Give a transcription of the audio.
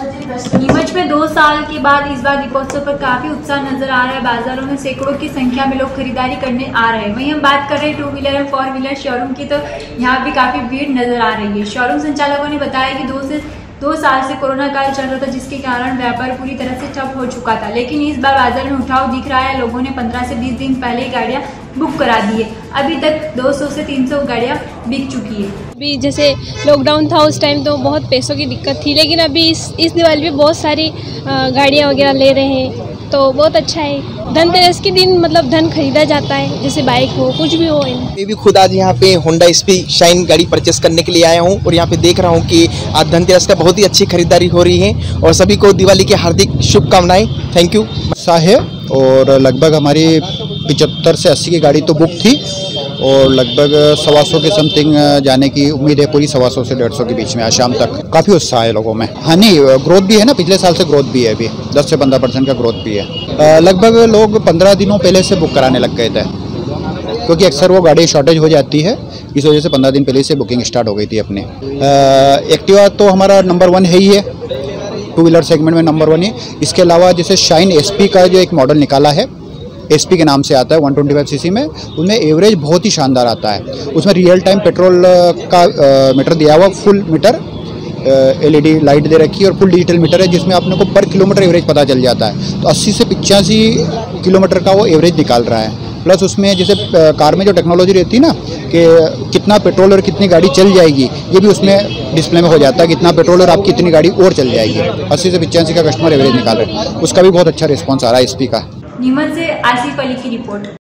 नीमच में 2 साल के बाद इस बार दीपोत्सव पर काफी उत्साह नजर आ रहा है। बाजारों में सैकड़ों की संख्या में लोग खरीदारी करने आ रहे हैं। वहीं हम बात कर रहे हैं 2 व्हीलर और 4 व्हीलर शोरूम की, तो यहाँ भी काफी भीड़ नजर आ रही है। शोरूम संचालकों ने बताया कि 2 साल से कोरोना काल चल रहा था, जिसके कारण व्यापार पूरी तरह से ठप हो चुका था। लेकिन इस बार बाजार में उठाव दिख रहा है। लोगों ने 15 से 20 दिन पहले ही गाड़ियां बुक करा दी है। अभी तक 200 से 300 गाड़ियां बिक चुकी है। अभी जैसे लॉकडाउन था उस टाइम तो बहुत पैसों की दिक्कत थी, लेकिन अभी इस दिवाली पे बहुत सारी गाड़ियां वगैरह ले रहे हैं, तो बहुत अच्छा है। धनतेरस के दिन मतलब धन खरीदा जाता है, जैसे बाइक हो कुछ भी हो। मैं भी खुद आज यहाँ पे होंडा एसपी शाइन गाड़ी परचेस करने के लिए आया हूँ और यहाँ पे देख रहा हूँ कि आज धनतेरस का बहुत ही अच्छी खरीदारी हो रही है और सभी को दिवाली की हार्दिक शुभकामनाएं। Thank you. है और लगभग हमारी 75 से 80 की गाड़ी तो बुक थी और लगभग 125 के समथिंग जाने की उम्मीद है। पूरी 125 से 150 के बीच में आज शाम तक काफ़ी उत्साह है लोगों में। हाँ नहीं, ग्रोथ भी है ना, पिछले साल से ग्रोथ भी है, अभी 10 से 15% का ग्रोथ भी है। लगभग लोग 15 दिनों पहले से बुक कराने लग गए थे, क्योंकि अक्सर वो गाड़ी शॉर्टेज हो जाती है, इस वजह से 15 दिन पहले से बुकिंग स्टार्ट हो गई थी अपने। एक्टिवा तो हमारा नंबर 1 है ही है, 2 व्हीलर सेगमेंट में नंबर 1 है। इसके अलावा जैसे शाइन एसपी का जो एक मॉडल निकाला है, एसपी के नाम से आता है 125 सीसी में, उनमें एवरेज बहुत ही शानदार आता है। उसमें रियल टाइम पेट्रोल का मीटर दिया हुआ, फुल मीटर एलईडी लाइट दे रखी है और फुल डिजिटल मीटर है, जिसमें आपने को पर किलोमीटर एवरेज पता चल जाता है। तो 80 से 85 किलोमीटर का वो एवरेज निकाल रहा है। प्लस उसमें जैसे कार में जो टेक्नोलॉजी रहती है ना कि कितना पेट्रोल और कितनी गाड़ी चल जाएगी, ये भी उसमें डिस्प्ले में हो जाता है, कितना पेट्रोल और आपकी कितनी गाड़ी और चल जाएगी। 80 से 85 का कस्टमर एवरेज निकाल रहे हैं, उसका भी बहुत अच्छा रिस्पॉन्स आ रहा है एसपी का। नीमच से आसिफ अली की रिपोर्ट।